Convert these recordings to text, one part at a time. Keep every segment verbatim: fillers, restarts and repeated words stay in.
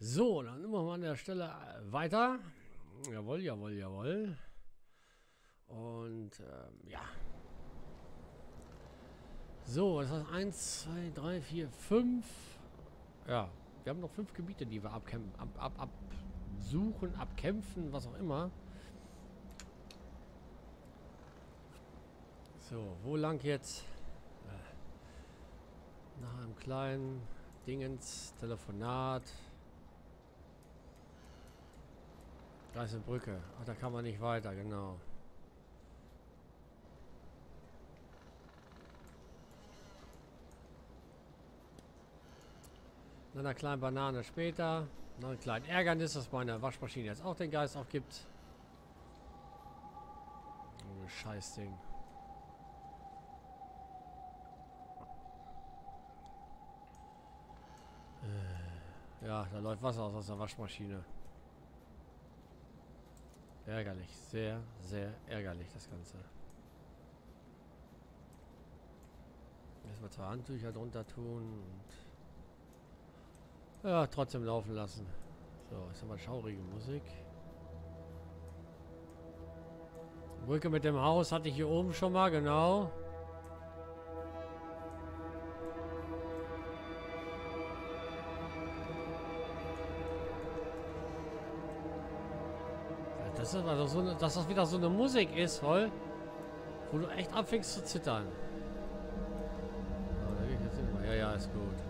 So, dann machen wir an der Stelle weiter. Jawohl, jawohl, jawohl. Und ähm, ja. So, das heißt eins, zwei, drei, vier, fünf. Ja, wir haben noch fünf Gebiete, die wir abkämpfen, ab, ab, absuchen, abkämpfen, was auch immer. So, wo lang jetzt? Äh, nach einem kleinen Dingens, Telefonat. Da ist eine Brücke. Ach, da kann man nicht weiter, genau. Nach einer kleinen Banane später. Noch ein kleines Ärgernis, dass meine Waschmaschine jetzt auch den Geist aufgibt. Oh, Scheißding. Ja, da läuft Wasser aus aus der Waschmaschine. Ärgerlich. Sehr, sehr ärgerlich, das Ganze. Erstmal zwei Handtücher drunter tun und ja, trotzdem laufen lassen. So, jetzt haben wir schaurige Musik. Brücke mit dem Haus hatte ich hier oben schon mal, genau. Das ist also so eine, dass das wieder so eine Musik ist, voll, wo du echt anfängst zu zittern. Oh, da gehe ich jetzt hin. Ja, ja, ist gut.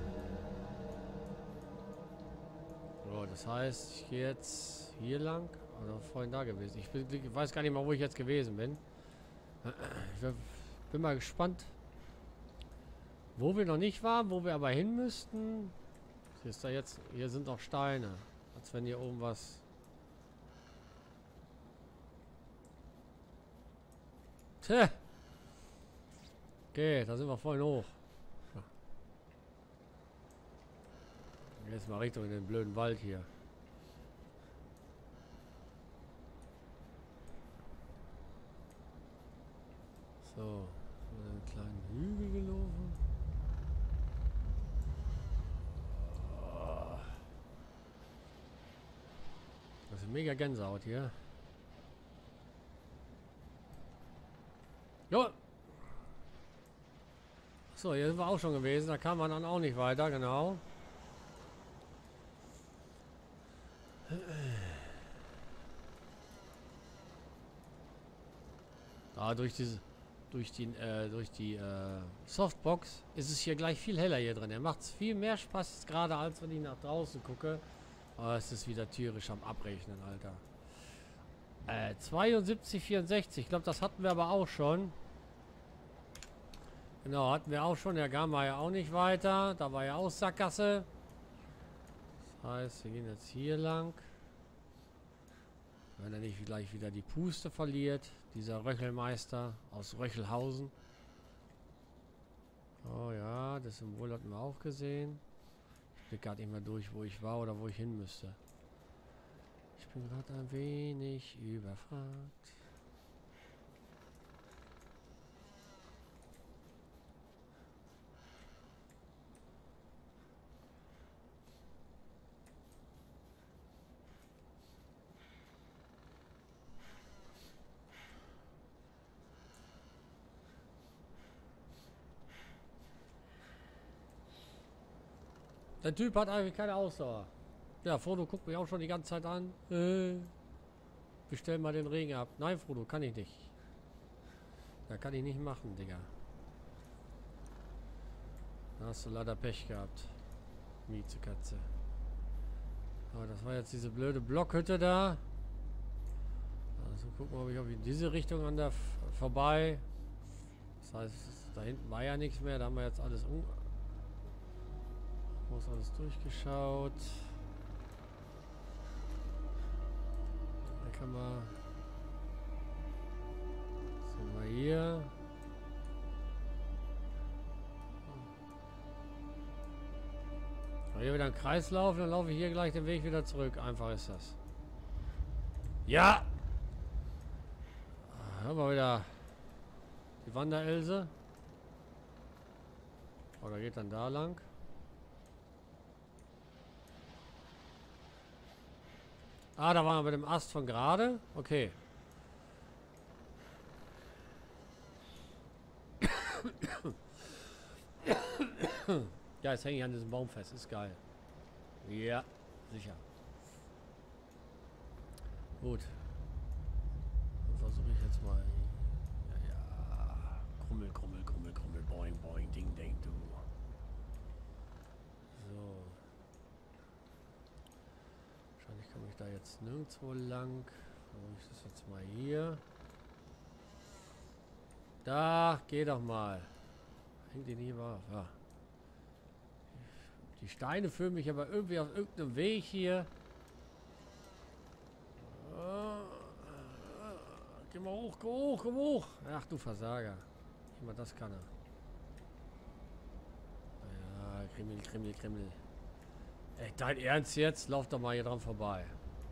So, das heißt, ich gehe jetzt hier lang. Oder vorhin da gewesen. Ich, bin, ich weiß gar nicht mal, wo ich jetzt gewesen bin. Ich bin mal gespannt, wo wir noch nicht waren, wo wir aber hin müssten. Hier ist da jetzt. Hier sind noch Steine. Als wenn hier oben was. Tja. Okay, da sind wir voll hoch. Jetzt mal Richtung in den blöden Wald hier. So, einen kleinen Hügel gelaufen. Das ist mega Gänsehaut hier. Jo! So, hier sind wir auch schon gewesen. Da kam man dann auch nicht weiter, genau. Ah, durch diese, durch die, äh, durch die äh, Softbox ist es hier gleich viel heller hier drin. Er macht es viel mehr Spaß gerade, als wenn ich nach draußen gucke. Aber es ist wieder tierisch am Abrechnen, Alter. Äh, zweiundsiebzig, vierundsechzig. Ich glaube, das hatten wir aber auch schon. Genau, hatten wir auch schon. Der Garm war ja auch nicht weiter. Da war ja auch Sackgasse. Das heißt, wir gehen jetzt hier lang. Wenn er nicht gleich wieder die Puste verliert. Dieser Röchelmeister aus Röchelhausen. Oh ja, das Symbol hatten wir auch gesehen. Ich blicke gerade nicht mehr durch, wo ich war oder wo ich hin müsste. Ich bin gerade ein wenig überfragt. Der Typ hat eigentlich keine Ausdauer. Ja, Frodo guckt mich auch schon die ganze Zeit an. Äh, bestell mal den Regen ab. Nein, Frodo, kann ich nicht. Ja, kann ich nicht machen, Digga. Da hast du leider Pech gehabt. Miezekatze. Aber das war jetzt diese blöde Blockhütte da. Also gucken wir, ob ich auf in diese Richtung an der vorbei. Das heißt, da hinten war ja nichts mehr. Da haben wir jetzt alles um. Muss alles durchgeschaut. Da kann man. Sind wir hier. Hier wieder ein Kreislauf, dann laufe ich hier gleich den Weg wieder zurück. Einfach ist das. Ja! Haben wir wieder die Wanderelse. Oder geht dann da lang? Ah, da waren wir bei dem Ast von gerade. Okay. Ja, jetzt hänge ich an diesem Baum fest. Ist geil. Ja, sicher. Gut. Dann versuche ich jetzt mal. Ja, ja. Krummel, krummel, krummel, krummel. Boing, boing, ding, ding, du. So. Wahrscheinlich komme ich da jetzt nirgendwo lang. Versuche ich das jetzt mal hier. Da, geh doch mal. Hängt die nie wahr. Ja. Die Steine führen mich aber irgendwie auf irgendeinem Weg hier. Geh mal hoch, geh hoch, geh hoch. Ach du Versager. Immer das kann er. Ja, Krimmel, Krimmel, Krimmel. Ey, dein Ernst jetzt? Lauf doch mal hier dran vorbei.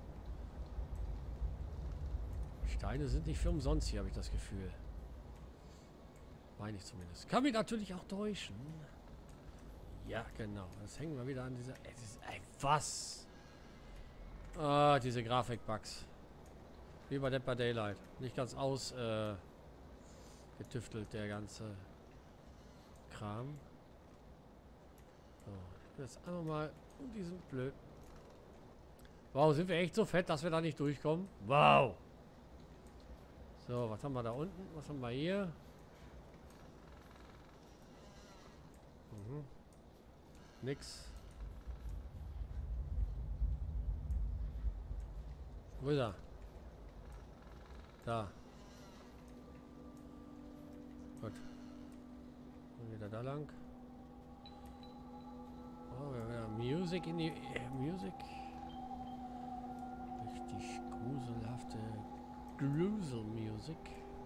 Steine sind nicht für umsonst hier, habe ich das Gefühl. Meine ich zumindest. Kann mich natürlich auch täuschen. Ja, genau. Jetzt hängen wir wieder an dieser... Ey, das, ey was? Ah, diese Grafik-Bugs. Wie bei Dead by Daylight. Nicht ganz aus... Äh, getüftelt, der ganze Kram. So, ich will jetzt einfach mal um diesen blöd... Wow, sind wir echt so fett, dass wir da nicht durchkommen? Wow! So, was haben wir da unten? Was haben wir hier? Mhm. Nix. Wo ist er? Da. Gut. Und wieder da lang. Oh, wir haben wieder Musik in die... Äh, Musik. Richtig gruselhafte Gruselmusik.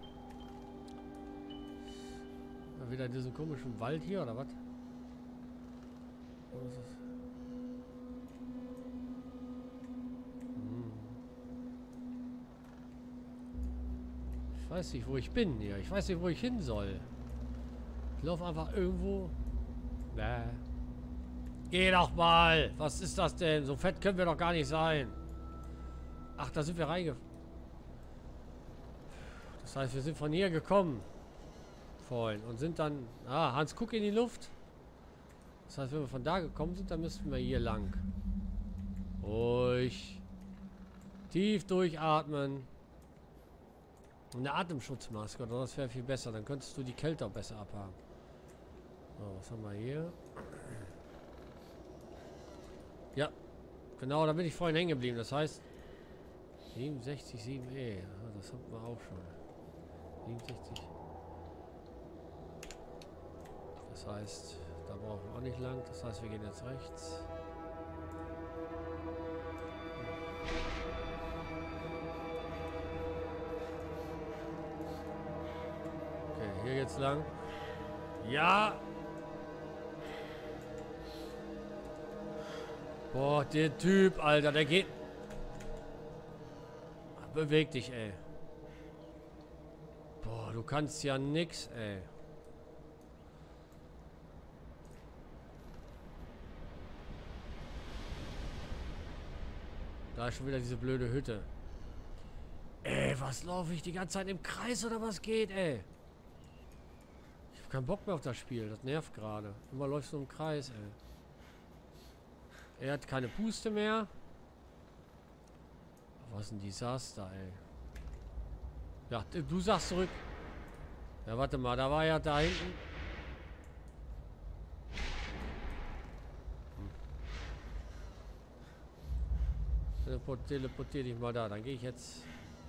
Wieder in diesem komischen Wald hier, oder was? Wo ist es? Hm. Ich weiß nicht, wo ich bin hier. Ich weiß nicht, wo ich hin soll. Ich laufe einfach irgendwo. Bäh. Geh doch mal! Was ist das denn? So fett können wir doch gar nicht sein. Ach, da sind wir reingefahren. Das heißt, wir sind von hier gekommen. Vorhin. Und sind dann... Ah, Hans, guck in die Luft. Das heißt, wenn wir von da gekommen sind, dann müssten wir hier lang. Ruhig. Tief durchatmen. Und eine Atemschutzmaske, oder das wäre viel besser. Dann könntest du die Kälte auch besser abhaben. So, was haben wir hier? Ja. Genau, da bin ich vorhin hängen geblieben. Das heißt... siebenundsechzig, sieben E. Ja, das hatten wir auch schon. siebenundsechzig. Das heißt, da brauchen wir auch nicht lang. Das heißt, wir gehen jetzt rechts. Okay, hier geht's lang. Ja! Boah, der Typ, Alter, der geht... Beweg dich, ey. Boah, du kannst ja nix, ey. Da ist schon wieder diese blöde Hütte. Ey, was laufe ich die ganze Zeit im Kreis oder was geht, ey? Ich habe keinen Bock mehr auf das Spiel. Das nervt gerade. Immer läufst du im Kreis, ey. Er hat keine Puste mehr. Was ein Desaster, ey. Ja, du sagst zurück. Ja, warte mal, da war ja da hinten. Teleport, teleportier dich mal da. Dann gehe ich jetzt.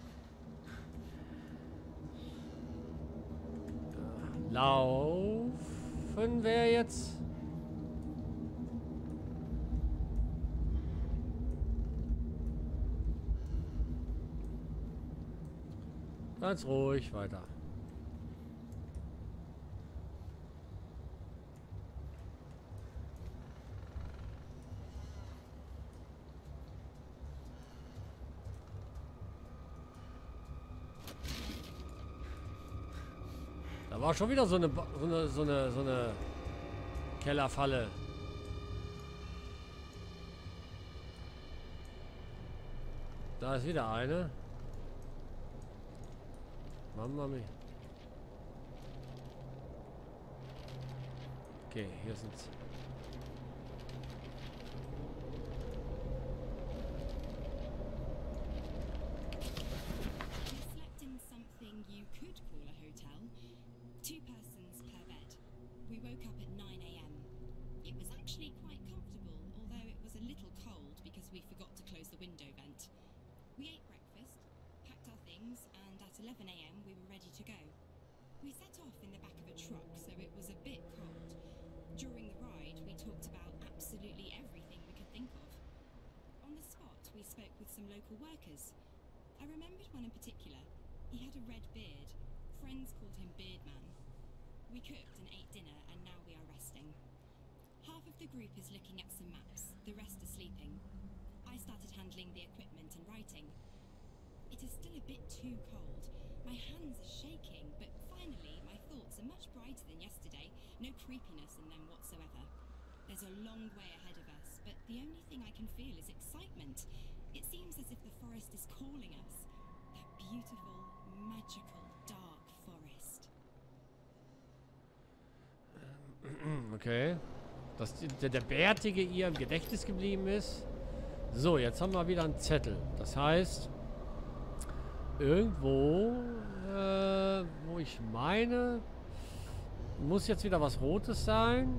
Ja, laufen wir jetzt. Ganz ruhig weiter. Da war schon wieder so eine so eine so eine, so eine Kellerfalle. Da ist wieder eine. Mama mia. Okay, hier sind's. We slept in something you could call a hotel. Two persons per bed. We woke up at nine a m It was actually quite comfortable, although it was a little cold because we forgot to close the window vent. We ate breakfast, packed our things, and at eleven a m we were ready to go. We set off in the back of a truck, so it was a bit cold. During the ride, we talked about absolutely everything we could think of. On the spot, we spoke with some local workers. I remembered one in particular. He had a red beard. Friends called him Beardman. We cooked and ate dinner, and now we are resting. Half of the group is looking at some maps, the rest are sleeping. I started handling the equipment and writing. It is still a bit too cold. My hands are shaking, but finally my thoughts are much brighter than yesterday. No creepiness in them whatsoever. There's a long way ahead of us, but the only thing I can feel is excitement. It seems as if the forest is calling us. That beautiful, magical, dark forest. Okay. Dass die, der, der Bärtige ihr im Gedächtnis geblieben ist. So, jetzt haben wir wieder einen Zettel. Das heißt, irgendwo, äh, wo ich meine, muss jetzt wieder was Rotes sein.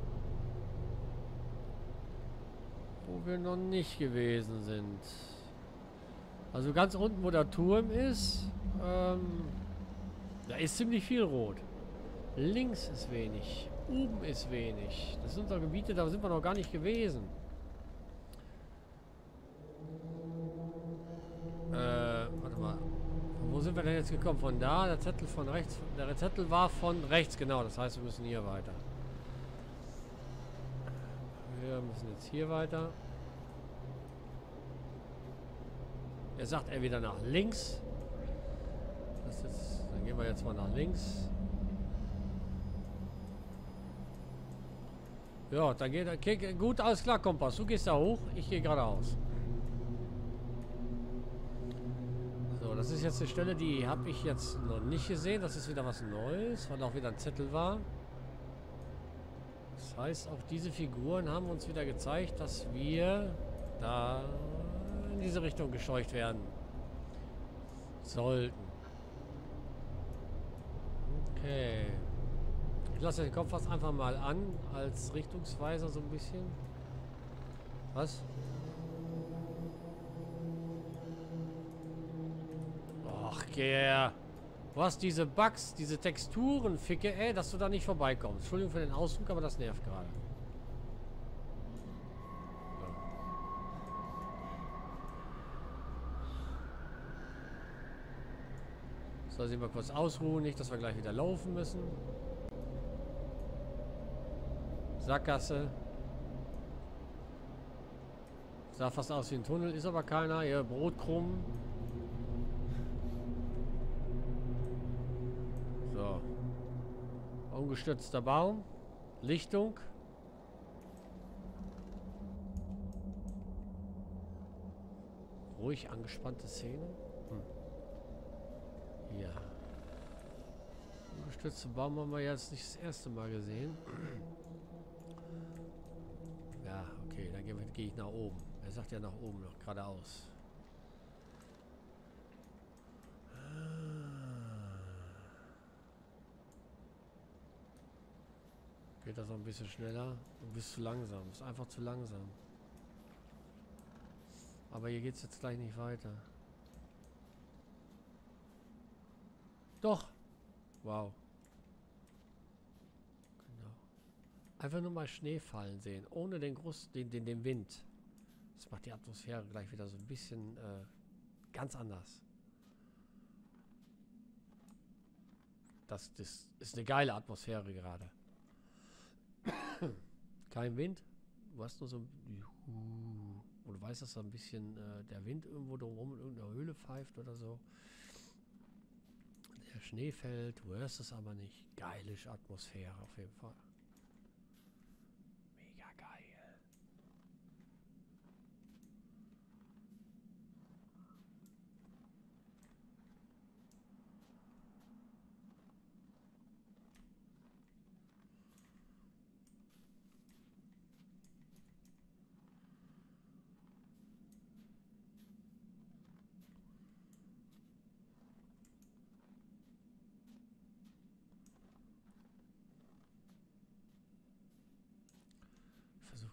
Wo wir noch nicht gewesen sind. Also ganz unten, wo der Turm ist, ähm, da ist ziemlich viel rot. Links ist wenig. Oben ist wenig. Das sind doch Gebiete, da sind wir noch gar nicht gewesen. Äh, warte mal. Wo sind wir denn jetzt gekommen? Von da? Der Zettel von rechts. Der Zettel war von rechts, genau. Das heißt, wir müssen hier weiter. Wir müssen jetzt hier weiter. Er sagt er wieder nach links. Das ist, dann gehen wir jetzt mal nach links. Ja, dann geht okay, gut, alles klar, Kompass. Du gehst da hoch, ich gehe geradeaus. So, das ist jetzt eine Stelle, die habe ich jetzt noch nicht gesehen. Das ist wieder was Neues, weil auch wieder ein Zettel war. Das heißt, auch diese Figuren haben uns wieder gezeigt, dass wir da in diese Richtung gescheucht werden sollten. Okay. Ich lasse den Kompass einfach mal an, als Richtungsweiser so ein bisschen. Was? Ach, yeah. Was, diese Bugs, diese Texturen, Ficke, ey, dass du da nicht vorbeikommst. Entschuldigung für den Ausdruck, aber das nervt gerade. So. So, sehen wir kurz ausruhen, nicht, dass wir gleich wieder laufen müssen. Sackgasse. Sah fast aus wie ein Tunnel, ist aber keiner. Hier, Brotkrumm. So. Umgestürzter Baum. Lichtung. Ruhig angespannte Szene. Hm. Ja. Umgestürzter Baum haben wir jetzt nicht das erste Mal gesehen. Ja, okay, dann gehe geh ich nach oben. Er sagt ja nach oben noch, geradeaus. Geht das noch ein bisschen schneller? Du bist zu langsam. Du bist einfach zu langsam. Aber hier geht es jetzt gleich nicht weiter. Doch! Wow. Einfach nur mal Schnee fallen sehen, ohne den, Groß, den, den, den Wind. Das macht die Atmosphäre gleich wieder so ein bisschen äh, ganz anders. Das, das ist eine geile Atmosphäre gerade. Kein Wind. Du hast nur so ein... Und du weißt, dass da ein bisschen äh, der Wind irgendwo drumherum in irgendeiner Höhle pfeift oder so. Der Schnee fällt, du hörst es aber nicht. Geile Atmosphäre auf jeden Fall.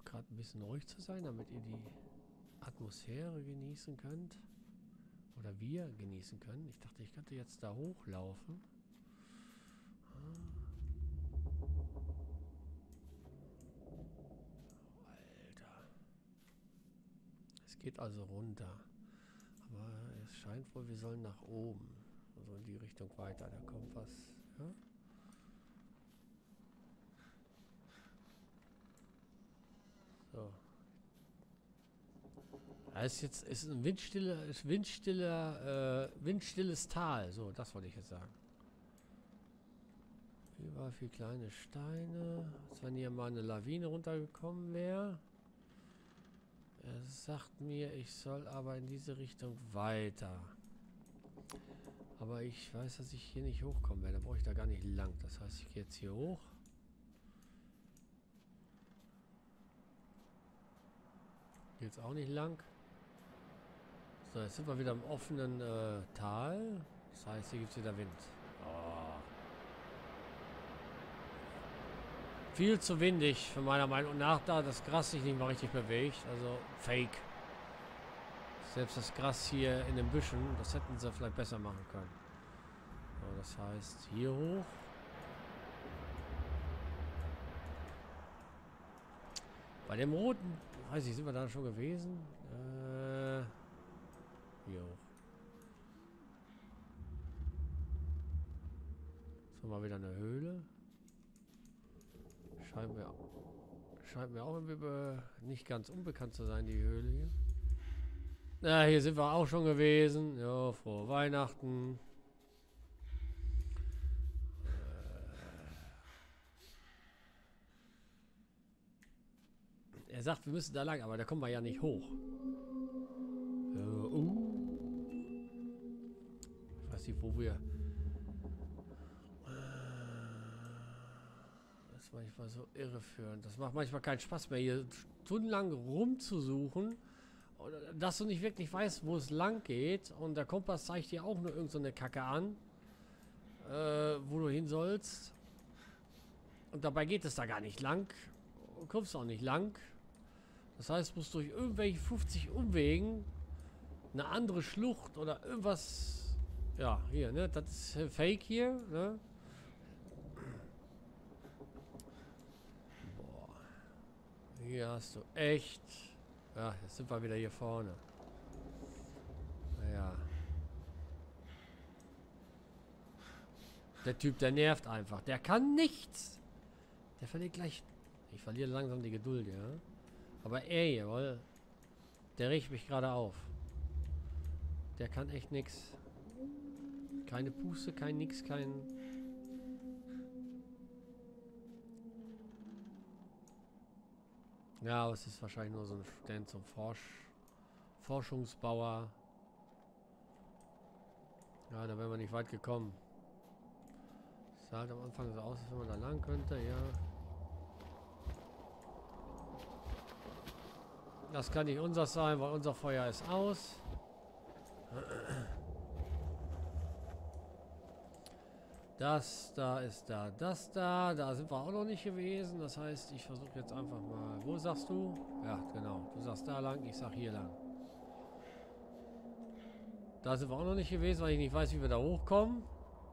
gerade ein bisschen ruhig zu sein, damit ihr die Atmosphäre genießen könnt. Oder wir genießen können. Ich dachte, ich könnte jetzt da hochlaufen. Alter. Es geht also runter. Aber es scheint wohl, wir sollen nach oben. Also in die Richtung weiter. Der Kompass. Ja? So. Es ist jetzt ist ein windstiller, ist windstiller, äh, windstilles Tal. So, das wollte ich jetzt sagen. Überall viel kleine Steine. Als wenn hier mal eine Lawine runtergekommen wäre. Er sagt mir, ich soll aber in diese Richtung weiter. Aber ich weiß, dass ich hier nicht hochkommen werde. Da brauche ich da gar nicht lang. Das heißt, ich gehe jetzt hier hoch. Hier jetzt auch nicht lang. So, jetzt sind wir wieder im offenen äh, Tal. Das heißt, hier gibt es wieder Wind. Oh. Viel zu windig, für meiner Meinung nach, da das Gras sich nicht mal richtig bewegt. Also, fake. Selbst das Gras hier in den Büschen, das hätten sie vielleicht besser machen können. So, das heißt, hier hoch. Bei dem roten, weiß ich, sind wir da schon gewesen? Äh, hier hoch. So, mal wieder eine Höhle. Scheint mir, scheint mir auch irgendwie nicht ganz unbekannt zu sein, die Höhle hier. Na, hier sind wir auch schon gewesen. Ja, frohe Weihnachten. Äh er sagt, wir müssen da lang, aber da kommen wir ja nicht hoch. Ja, uh. Ich weiß nicht, wo wir... manchmal so irreführend. Das macht manchmal keinen Spaß mehr, hier stundenlang rumzusuchen, dass du nicht wirklich weißt, wo es lang geht. Und der Kompass zeigt dir auch nur irgend so eine Kacke an, äh, wo du hin sollst. Und dabei geht es da gar nicht lang. Du kommst auch nicht lang. Das heißt, du musst durch irgendwelche fünfzig Umwegen eine andere Schlucht oder irgendwas. Ja, hier, ne? Das ist Fake hier, ne? Hier hast du echt... Ja, jetzt sind wir wieder hier vorne. Naja. Der Typ, der nervt einfach. Der kann nichts. Der verliert gleich... Ich verliere langsam die Geduld, ja. Aber er, jawohl. Der riecht mich gerade auf. Der kann echt nichts. Keine Puste, kein nix, kein... Ja, aber es ist wahrscheinlich nur so ein Student, so ein Forsch Forschungsbauer. Ja, da wären wir nicht weit gekommen. Sah halt am Anfang so aus, als wenn man da lang könnte, ja. Das kann nicht unser sein, weil unser Feuer ist aus. Das da ist da, das da, da sind wir auch noch nicht gewesen. Das heißt, ich versuche jetzt einfach mal. Wo sagst du? Ja, genau. Du sagst da lang, ich sag hier lang. Da sind wir auch noch nicht gewesen, weil ich nicht weiß, wie wir da hochkommen.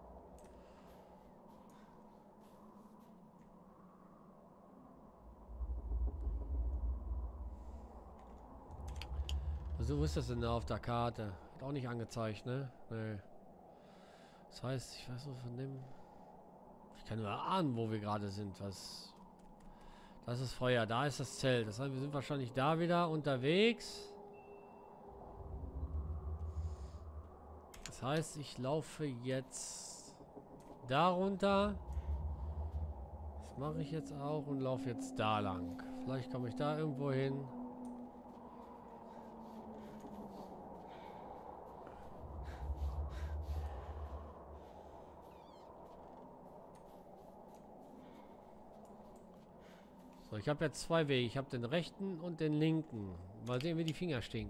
Also, wo ist das denn da auf der Karte? Hat auch nicht angezeigt, ne? Nee. Das heißt, ich weiß nicht von dem... Ich kann nur ahnen, wo wir gerade sind. Was... Das ist Feuer, da ist das Zelt. Das heißt, wir sind wahrscheinlich da wieder unterwegs. Das heißt, ich laufe jetzt da runter. Das mache ich jetzt auch und laufe jetzt da lang. Vielleicht komme ich da irgendwo hin. So, ich habe jetzt zwei Wege. Ich habe den rechten und den linken. Mal sehen, wie die Finger stinken.